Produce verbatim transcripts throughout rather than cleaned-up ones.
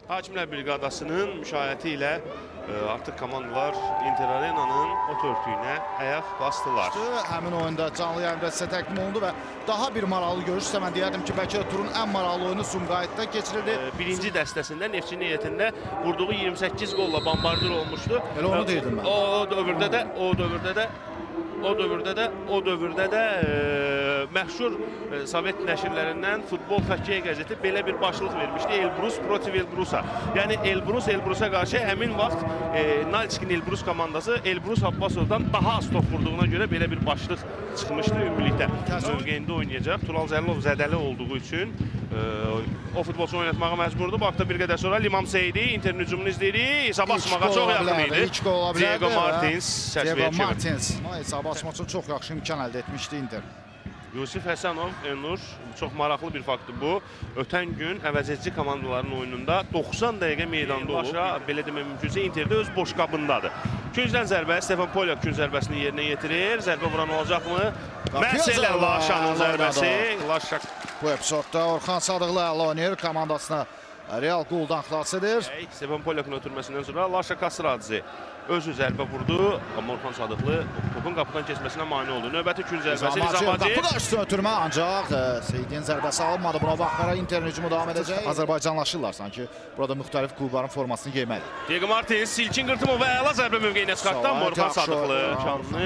Hakimlər Briqadasının müşayiəti ilə e, artıq komandalar Inter Arena'nın o törtüyünə ayaq bastılar. Həmin oyunda canlı yayında sizə təqdim olundu və daha bir maraqlı görüş isə mən deyərdim ki, bəlkə də turun ən maraqlı oyunu Sumqayıtda keçirildi. E, birinci dəstəsində Neftçinin heyətində vurduğu iyirmi səkkiz golla bombardır olmuşdu. Elə onu deyirdim mən. O, o dövrdə də, o dövrdə də O dövrdə də, o dövrdə də e, məşhur e, Sovet nəşrlərindən Futbol Xokkey qəzeti belə bir başlıq vermişdi. Elbrus protiv Elbrusa. Yəni Elbrus Elbrusa qarşı həmin vaxt e, Nalçikin Elbrus komandası Elbrus Abbasovdan daha az top vurduğuna görə belə bir başlıq çıxmışdı ümumilikdə. Mövqeyində oynayacaq. Tural Zəlilov zədəli olduğu üçün e, o futbolçu oynatmağa məcburdu. Bu haqda bir qədər sonra Limam Seyidi Interin hücumunu izləyirik. Hesab açmağa çox yaxın idi. Diego Martins Diego Martins. Hesab açmaq üçün çox yaxşı imkan əldə etmişdi Inter. Yusif Həsənov, Elnur, çox maraqlı bir faktdır bu. Ötən gün əvəzedici komandaların oyununda doxsan dəqiqə meydanda olub. Belə demək mümkünsə Interdə öz boş qabındadır. Küncdən zərbə, Stefan Polyak künc zərbəsini yerinə yetirir. Zərbə vuran olacaqmı? Məhz elə Laşanın zərbəsi. Laşak. Bu epizodda Orxan Sadıqlı əla oynayır, komandasına Real qoldan xilas edir. Stefan Polyakın ötürməsindən sonra Laşak Kasıradze özü zərbə vurdu, amma Orxan Sadıqlı topun qapıdan keçməsinə mane oldu. Növbəti künc zərbəsi Nizamacı. Qapı qarşısına ötürmə, ancaq Seyidin zərbəsi alınmadı. Buna baxmayaraq Interin hücumu davam edəcək. Azərbaycanlaşırlar sanki. Burada müxtəlif klubların formasını geyməli. Diego Martins, İlkin Qırtımov və əla zərbə mövqeyinə çıxartdı, amma Orxan Sadıqlı canını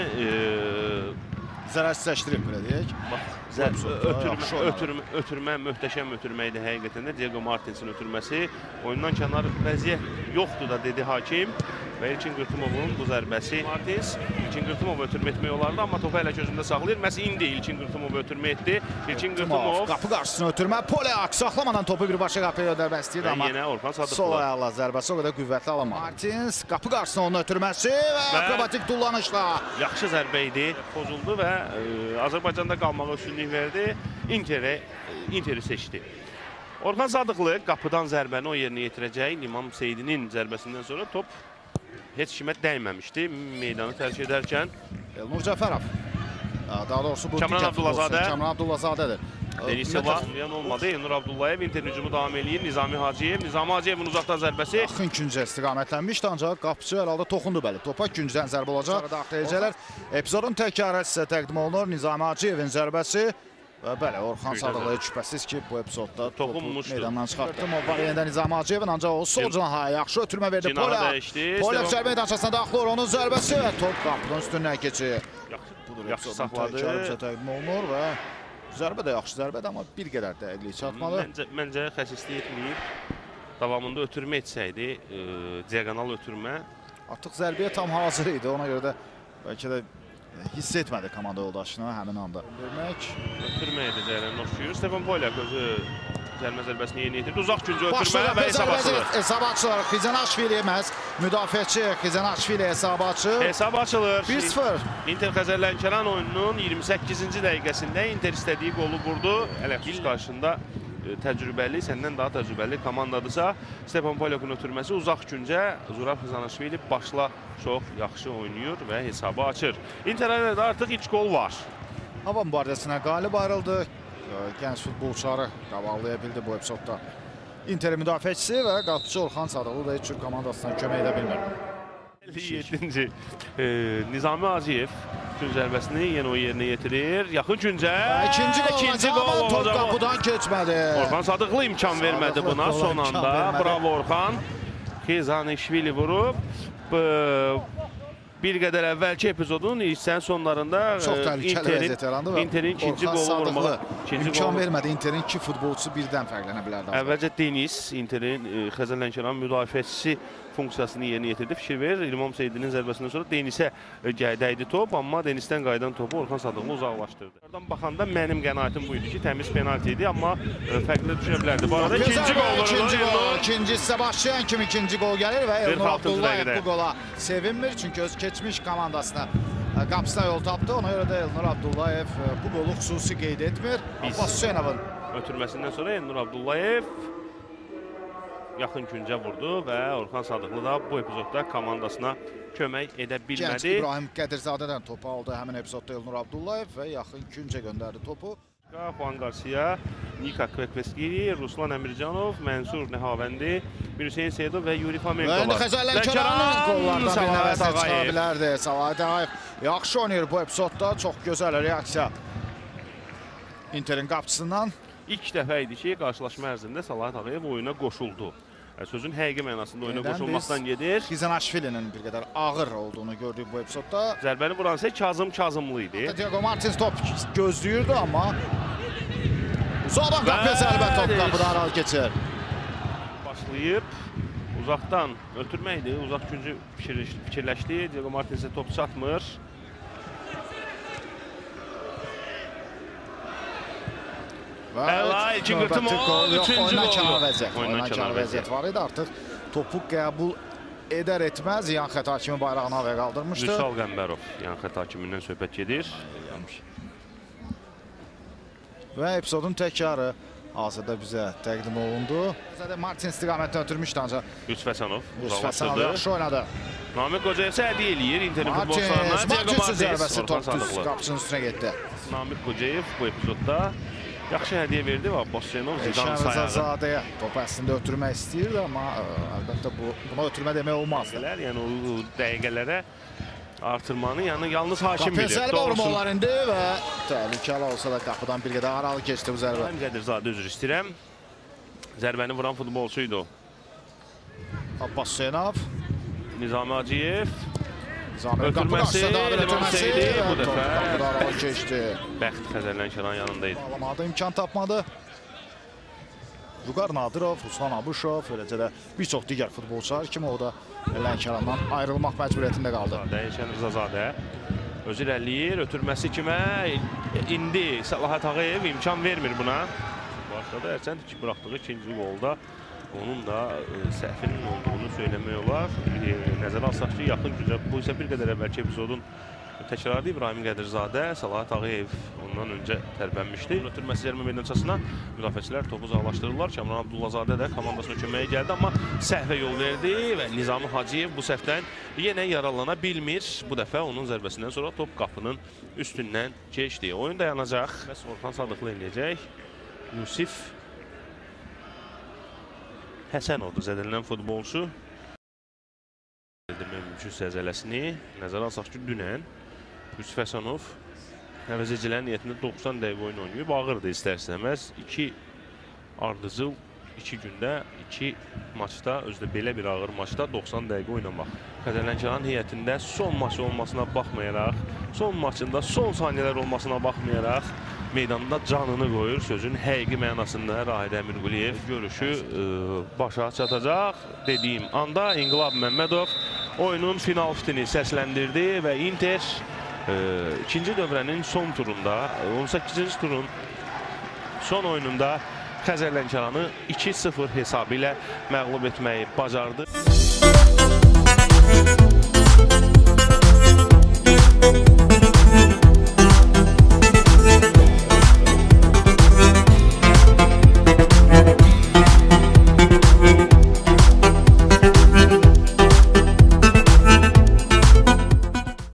zərərsizləşdirib, belə deyək. Ötürmə, ötürmə, ötürmə, möhtəşəm ötürmə idi həqiqətən də Diego Martinsin ötürməsi. Oyundan kənar vəziyyət yoxdur da dedi hakim. Və İlkin Qırtımovun bu zərbəsi. Martins İlkin Qırtımov ötürmə etmək olardı, amma topu hələ gözündə saxlayır. Məhz indi İlkin Qırtımov ötürmə etdi. İlkin Qırtımov qapı qarşısına ötürmə. Polyak saxlamadan topu birbaşa qapıya göndərmək istəyirdi, amma yenə Orxan Sadıqlı. Sol ayaqla zərbəsi o qədər qüvvətli alamadı. Martins qapı qarşısına onun ötürməsi və akrobatik tullanışla. Yaxşı zərbə idi. Pozuldu və e, Azərbaycanda qalmağa üstünlük verdi. Inter'e, Inter'i seçdi. Orxan Sadıqlı qapıdan zərbəni o yerinə yetirəcək. İmam Seyidinin zərbəsindən sonra top heç kimə dəyməmişdi meydanı tərk edərkən. Elnur Cəfərov. Daha doğrusu bu Kamran Abdullahzadə. Kamran Abdullahzadədir. Denisova olmadı. Elnur Abdullayev Interin hücumu davam eləyir. Nizami Hacıyev. Nizami Hacıyevin uzaqdan zərbəsi. Yaxın küncə istiqamətlənmişdi, ancaq qapıçı herhalde toxundu bəli. Topa küncdən zərbə olacaq. Daxiləcəklər. Epizodun təkrarı sizə təqdim olunur. Nizami Hacıyevin zərbəsi. Və bəli, Orxan Sadıqlıya şübhəsiz ki, bu epizodda topu meydandan çıxartdı. Var yenidən Nizami Hacıyevin, ancaq o sol cinaha yaxşı ötürmə verdi. Polyak. Polyak zərbə meydançasına daxil olur, onun zərbəsi. Top qapıdan üstündən keçir. Budur, yaxşı saxladı. Təkrarı təqdim olunur və zərbə də yaxşı zərbədir, amma bir qədər dəqiqlik çatmalı. Məncə, məncə xəsislik etməyib. Davamında ötürmə etsəydi, e, diagonal ötürmə. Artıq zərbəyə tam hazır idi, ona görə də bəlkə də hiss etmədi komanda yoldaşını həmin anda. Görmək. Ötürmə edəcəklərini oxşuyur. Stefan Polyak özü cəlmə zərbəsini yeni yetirdi. Uzaq küncə ötürmə və hesab açılır. Hesab açılır. Xizanaşvili məhz müdafiəçi Xizanaşvili hesab açır. Hesab açılır. bir sıfır. Inter Xəzərlənkəran oyununun iyirmi səkkizinci dəqiqəsində Inter istədiyi qolu vurdu. Ələxsus qarşında təcrübəli, səndən daha təcrübəli komandadırsa, Stefan Polyakın ötürməsi uzaq küncə Zurab Xizanaşvili başla çox yaxşı oynayır və hesabı açır. Inter Arena'da artıq üç gol var. Hava mübarizəsinə qalib ayrıldı. Gənc futbolçuları qabaqlaya bildi bu epizodda. Interin müdafiəçisi və qapıçı Orxan Sadıqlı da heç cür komandasından kömək edə bilmir. əlli yeddinci e, Nizami Hacıyev künc zərbəsini yenə o yerinə yetirir. Yaxın küncə. İkinci gol, ikinci gol top qapıdan keçmədi. Orxan Sadıqlı imkan Sadıqlı vermədi buna son anda. Bravo Orxan. Xizanişvili vurub. Bir qədər əvvəlki epizodun hissənin sonlarında çox təhlükəli vəziyyət yarandı və Interin ikinci qolu vurmalı. İmkan vermədi. Interin iki futbolçusu birdən fərqlənə bilərdi. Əvvəlcə Deniz, Interin Xəzərlənkəran müdafiəçisi funksiyasını yerinə yetirdi. Fikir verir, İmam Seyidinin zərbəsindən sonra Denisə dəydi top, amma Denizdən qayıdan topu Orxan Sadıqlı uzaqlaşdırdı. Oradan baxanda mənim qənaətim bu idi ki, təmiz penalti idi, amma fərqlə düşə bilərdi. Bu arada ikinci qol vurulur. İkinci hissə başlayan kimi ikinci qol gəlir və Elnur Abdullayev bu qola sevinmir, çünki öz keçmiş komandasına qapısına yol tapdı. Ona görə də Elnur Abdullayev bu qolu xüsusi qeyd etmir. Abbas Hüseynovun ötürməsindən sonra Elnur Abdullayev yaxın küncə vurdu və Orxan Sadıqlı da bu epizodda komandasına kömək edə bilmədi. Gənc İbrahim Qədirzadədən topu aldı həmin epizodda Elnur Abdullayev və yaxın küncə göndərdi topu. Juan Garcia, Nika Kvekveskiri, Ruslan Emircanov, Mənsur Nəhavændi, Hüseyin Seyidov və Yuri Fomenko Və indi var. Xəzər Lənkəranın qollardan bir Səlahat nəvəsə çıxa Ağayev. bilərdi. Səlahat Ağayev yaxşı oynayır bu epizodda. Çox gözəl reaksiya Interin qapçısından. İlk dəfə idi ki, qarşılaşma ərzində Səlahat Ağayev oyuna qoşuldu. Sözün həqiqi mənasında oyuna qoşulmaqdan gedir. Xizanashvilinin bir qədər ağır olduğunu gördük bu epizodda. Zərbəni vuran isə Kazım Kazımlı idi. Diego Martins top gözləyirdi, amma uzaqdan qapıya zərbə top qapıdan aral keçir. Başlayıb uzaqdan ötürməkdir. Uzaq güncü fikirləşdi. Diego Martinsə top çatmır. Əla, iki qırtım o, üçüncü Oyuna oldu. kənar vəziyyət, Oyuna oyuna kənar vəziyyət var idi. Artıq topu qəbul edər etməz yan xəta kimi bayrağını havaya qaldırmışdı. Vüsal Qəmbərov yan xəta hakimindən söhbət gedir. Və epizodun təkrarı hazırda bizə təqdim olundu. Zaten Martin istiqamətdən ötürmüşdü ancaq Yusuf Həsənov Yusuf Həsənov yaxşı oynadı. Namiq Qocayev isə hədiyyə eləyir Interin futbolçularına. Martinsin zərbəsi top düz qapçının üstünə getdi. Namiq Qocayev bu epizodda yaxşı hədiyyə verdi və Abbasyanov Zidan sayağı. Şəhrazadəyə topu əslində ötürmək istəyirdi, amma ə, əlbəttə bu, buna ötürmə demək olmazdı. Yəni o dəqiqələrə artırmanı yəni yalnız hakim bilir. Qapıya zərbə vurmalar indi və təhlükəli olsa da qapıdan bir qədər aralı keçdi bu zərbə. Rahim Qədirzadə üzr istəyirəm. Zərbəni vuran futbolçuydu. Abbas Hüseynov. Nizami Hacıyev. Ötürməsi, ötürməsi bu dəfə qapıdan aralı keçdi. Bəxt Xəzər Lənkəran yanındaydı. Bağlamada imkan tapmadı. Vüqar Nadirov, Ruslan Abuşov, eləcə də bir çox digər futbolçular kimi o da Lənkərandan ayrılmaq məcburiyyətində qaldı. Dəyişən Rızazadə özü irəliyir, ötürməsi kimə? İndi Səlahat Ağayev imkan vermir buna. Başladı, hərçənd ki, buraxdığı ikinci qolda onun da e, səhvinin olduğunu söyləmək olar. E, nəzərə alsaq ki, yaxın gücə, bu isə bir qədər əvvəlki epizodun təkrarı İbrahim Qədirzadə, Səlahat Ağayev ondan öncə tərbənmişdi. Ötürməsi cərimə meydançasına müdafiəçilər topu uzaqlaşdırırlar. Kamran Abdullazadə də komandasına köməyə gəldi, amma səhvə yol verdi və Nizami Hacıyev bu səhvdən yenə yararlana bilmir. Bu dəfə onun zərbəsindən sonra top qapının üstündən keçdi. Oyun dayanacaq. Bəs Orxan Sadıqlı eləyəcək. Yusif Həsənovdur zədələnən futbolçu. Mümkün səzələsini nəzərə alsaq ki, dünən Yusuf Həsənov əvəzicilərin niyyətində doxsan dəqiqə oyun oynayıb. Ağırdı istər-istəməz. İki ardıcıl, iki gündə, iki maçda, özdə belə bir ağır maçda doxsan dəqiqə oynamaq. Xəzər Lənkəran heyətində son maçı olmasına baxmayaraq, son maçında son saniyələr olmasına baxmayaraq, meydanda canını qoyur. Sözün həqiqi mənasında Rahidə Əmirquliyev görüşü e, başa çatacaq. Dediyim anda İnqilab Məmmədov oyunun final fitini səsləndirdi və Inter e, ikinci dövrənin son turunda, on səkkizinci turun son oyununda Xəzər Lənkəranı iki sıfır hesabı ilə məğlub etməyi bacardı.